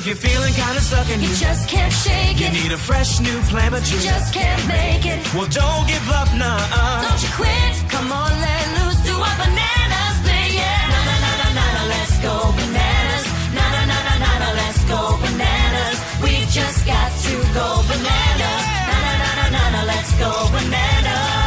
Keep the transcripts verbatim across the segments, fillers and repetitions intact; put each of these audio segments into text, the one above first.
you're feeling kinda stuck and you just can't shake you it, need a fresh new plan, but you just can't make it. Well, don't give up, nah. Don't you quit. Come on, let loose, do a banana split, yeah. Na na na na na na, let's go bananas. Na na na na na na, let's go bananas. We've just got to go bananas. Na na na na na na, let's go bananas.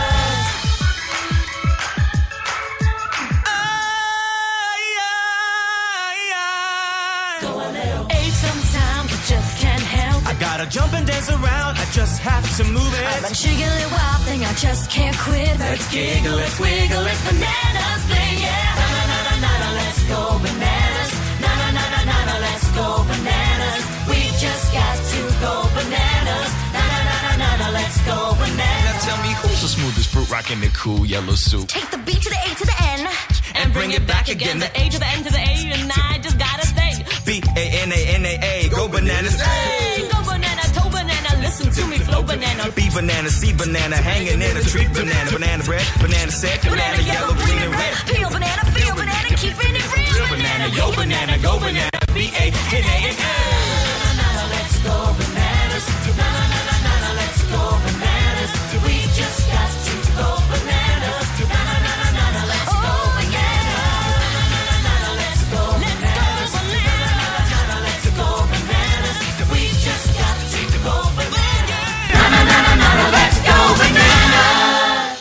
I gotta jump and dance around, I just have to move it. I'm a jiggly wild thing, I just can't quit. Let's giggle, let's wiggle, let's bananas play, yeah. Na na na na na na, let's go bananas. Na na na na na na, let's go bananas. We just got to go bananas. Na na na na na na, let's go bananas. Now tell me who's the smoothest fruit rockin' the cool yellow suit. Take the B to the A to the N and bring it back again. The A to the N to the A, and I just gotta say B A N A N A A, go bananas. Hey, go banana, toe banana, listen to me flow banana. B banana, C banana, hanging in a tree banana. Banana bread, banana set, banana yellow, green and red. Peel banana, feel banana, keeping it real. Banana, yo banana, go banana. B A N A N A. Let's go bananas. Na na na na na na, let's go bananas. We just got to go bananas. Na na na na na na, let's go bananas. Na na na na, let's go bananas. Let's go bananas. We just got to go bananas. Na na na na na, let's go bananas.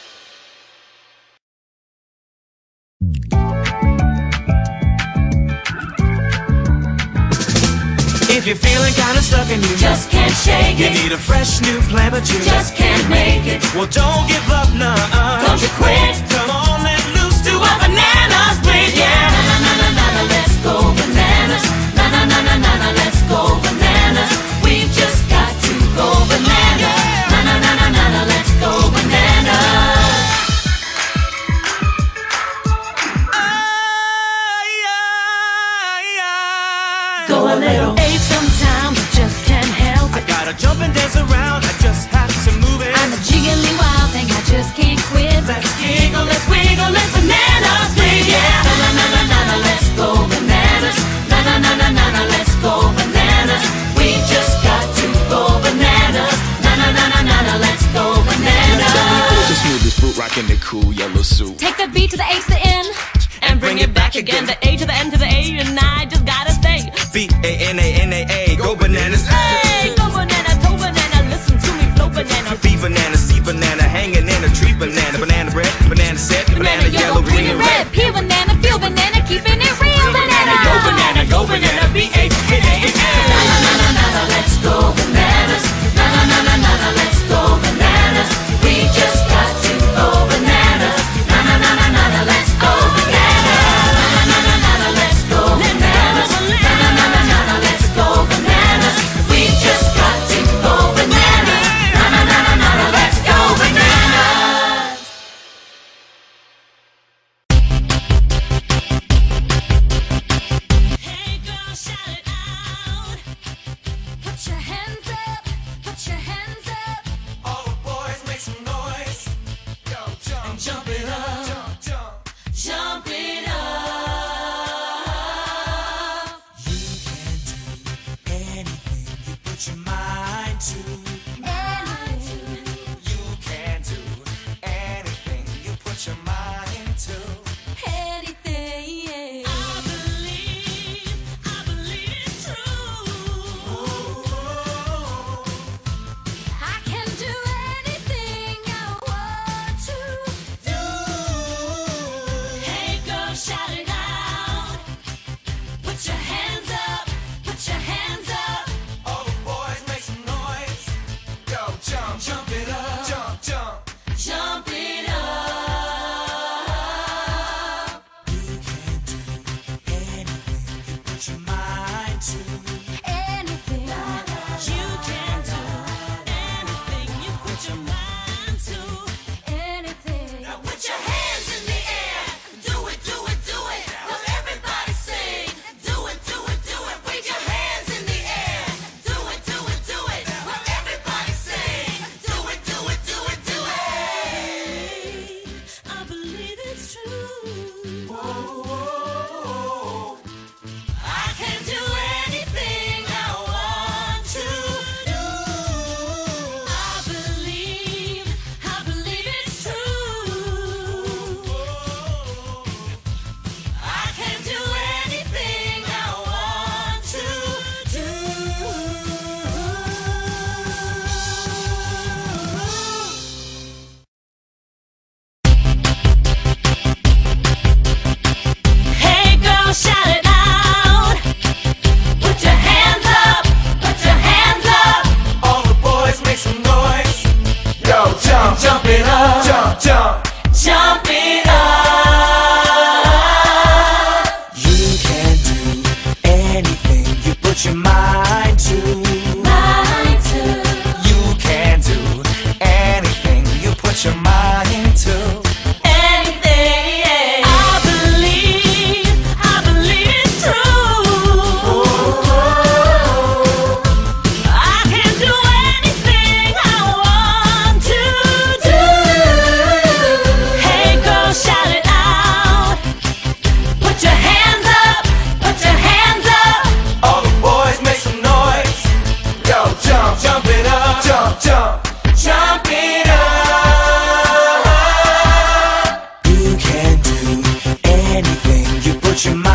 If you're feeling kinda stuck and you just can't shake you it, need a fresh new plan, but you just can't make it. Well, don't give up, nah. Don't you quit. Come on, let loose, do a banana split, yeah. Na na na na na na, let's go bananas. Na na na na na na, let's go bananas. We've just got to go bananas. Na na na na na na, let's go bananas. Go a little. Ache sometimes, I just can't help it. I gotta jump and dance around, I just have to move it. I'm a jiggly wild thing, I just can't quit. Let's giggle, let's wiggle, let's banana split, yeah. Na na na na na na, let's go bananas. Na na na na na na, let's go bananas. We just got to go bananas. Na na na na na na, let's go bananas. Who's the smoothest fruit rockin' the cool yellow suit? Take the B to the A to the N and bring it back again. The A to the N to the A, and I just gotta say B A N A N A A, go bananas. Hey, go banana, toe banana, listen to me flow banana. B banana, C banana, hanging in a tree banana. Banana bread, banana set, banana yellow, green and red. Peel banana, feel banana, keeping it real banana. Yo banana, go banana, B A N A N A. Na na na na na na, let's go bananas. Na na na na na na, let's go bananas. We just got to go bananas. Na na na na na na, let's go bananas. Na na na na na, let's go bananas. Na na na na na na, let's go bananas. We just got to go bananas. Na na na na na na, let's go bananas. Hey girl, shout it out. Put your hands up. Put your hands up. All the boys make some noise. Go jump and jump it up. Jump, jump, jump it up. You can do anything you put your mind to. Anything. You can do anything you put your mind to. Anything. I believe, I believe it's true. I can do anything I want to do. Hey girl, shout it out. Put your hands up. Put your hands up. All the boys make some noise. Go jump, jump it up. Jump, jump. Jump it up. You can do anything you put your mind to. Anything. You can do anything you put your mind to. Anything. Now put your hands in the air. Do it, do it, do it. Now everybody sing. Do it, do it, do it. Wave your hands in the air. Do it, do it, do it. Now everybody sing. Do it, do it, do it, do it. I believe it's true. Whoa, whoa, whoa. I can do anything put your mind